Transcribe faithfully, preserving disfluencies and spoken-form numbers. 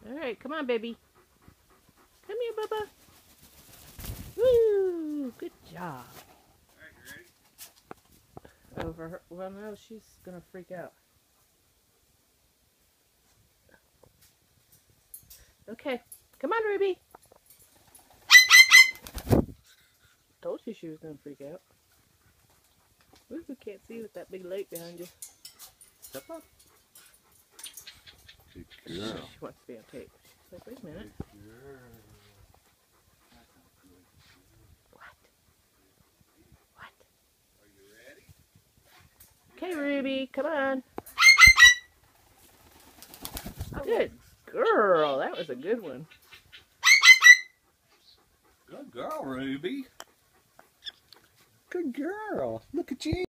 Alright, come on, baby. Come here, Bubba. Woo! Good job. Alright, you ready? Over her. Well, no, she's gonna freak out. Okay. Come on, Ruby. Told you she was gonna freak out. Ooh, we can't see with that big lake behind you. Step up. Good She girl. wants to be on tape. She's like, wait a minute. What? What? Are you ready? Okay, Ruby, come on. Good girl. That was a good one. Good girl, Ruby. Good girl. Look at you.